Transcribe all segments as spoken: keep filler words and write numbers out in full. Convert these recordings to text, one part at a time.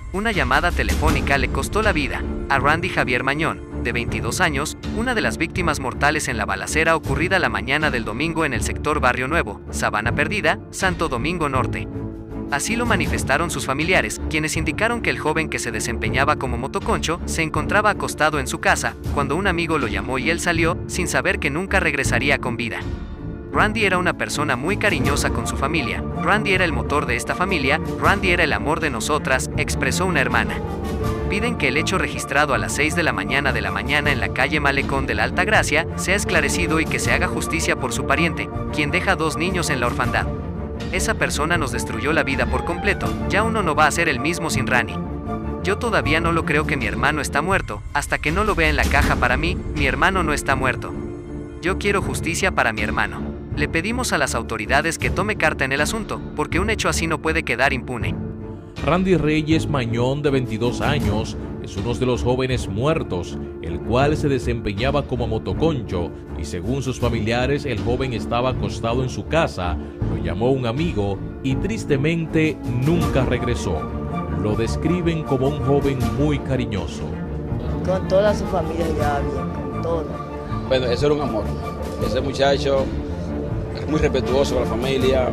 Una llamada telefónica le costó la vida a Randy Javier Mañón, de veintidós años, una de las víctimas mortales en la balacera ocurrida la mañana del domingo en el sector Barrio Nuevo, Sabana Perdida, Santo Domingo Norte. Así lo manifestaron sus familiares, quienes indicaron que el joven que se desempeñaba como motoconcho se encontraba acostado en su casa, cuando un amigo lo llamó y él salió, sin saber que nunca regresaría con vida. Randy era una persona muy cariñosa con su familia, Randy era el motor de esta familia, Randy era el amor de nosotras, expresó una hermana. Piden que el hecho registrado a las seis de la mañana de la mañana en la calle Malecón de la Altagracia sea esclarecido y que se haga justicia por su pariente, quien deja dos niños en la orfandad. Esa persona nos destruyó la vida por completo, ya uno no va a ser el mismo sin Rani. Yo todavía no lo creo que mi hermano está muerto, hasta que no lo vea en la caja. Para mí, mi hermano no está muerto. Yo quiero justicia para mi hermano. Le pedimos a las autoridades que tome carta en el asunto, porque un hecho así no puede quedar impune. Randy Reyes Mañón, de veintidós años, es uno de los jóvenes muertos, el cual se desempeñaba como motoconcho y según sus familiares el joven estaba acostado en su casa, lo llamó un amigo y tristemente nunca regresó. Lo describen como un joven muy cariñoso. Con toda su familia ya bien, con todo. Bueno, eso era un amor. Ese muchacho era muy respetuoso con la familia,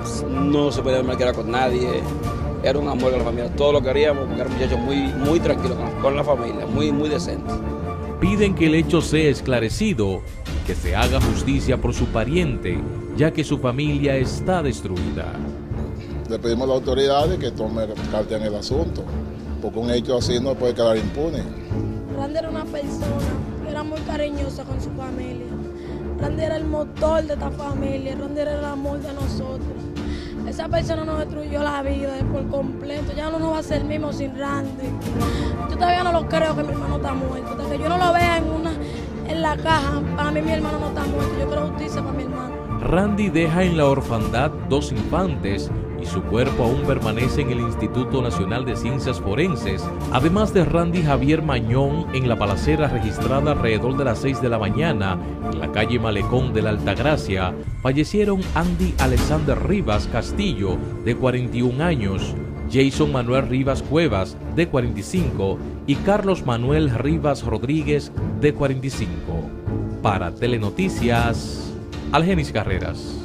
no se podía marcar con nadie. Era un amor con la familia, todo lo queríamos, porque era un muchacho muy, muy tranquilo con la, con la familia, muy, muy decente. Piden que el hecho sea esclarecido y que se haga justicia por su pariente, ya que su familia está destruida. Le pedimos a las autoridades que tomen carta en el asunto, porque un hecho así no puede quedar impune. Randy era una persona que era muy cariñosa con su familia. Randy era el motor de esta familia, Randy era el amor de nosotros. Esa persona nos destruyó la vida por completo, ya uno no va a ser el mismo sin Randy. Yo todavía no lo creo que mi hermano está muerto, hasta que yo no lo vea en, una, en la caja, para mí mi hermano no está muerto, yo quiero justicia para mi hermano. Randy deja en la orfandad dos infantes y su cuerpo aún permanece en el Instituto Nacional de Ciencias Forenses. Además de Randy Javier Mañón, en la balacera registrada alrededor de las seis de la mañana en la calle Malecón de la Altagracia, fallecieron Andy Alexander Rivas Castillo, de cuarenta y un años, Jason Manuel Rivas Cuevas, de cuarenta y cinco, y Carlos Manuel Rivas Rodríguez, de cuarenta y cinco. Para Telenoticias, Algenis Carreras.